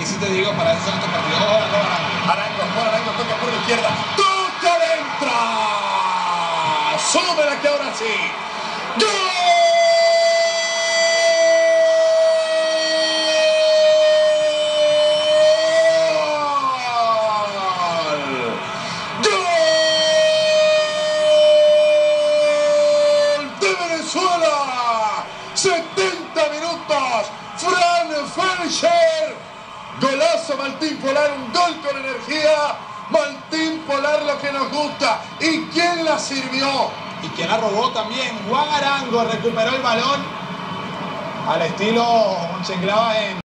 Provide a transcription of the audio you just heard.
ahí sí te digo, para eso son estos partidos. Arango toca por la izquierda. ¡Toca adentro! ¡Súbela que ahora sí! ¡Gol! Venezuela, 70 minutos, Fran Felcher, golazo Martín Polar, un gol con energía, Martín Polar lo que nos gusta. ¿Y quién la sirvió? Y quien la robó también, Juan Arango recuperó el balón al estilo Monchengladbach en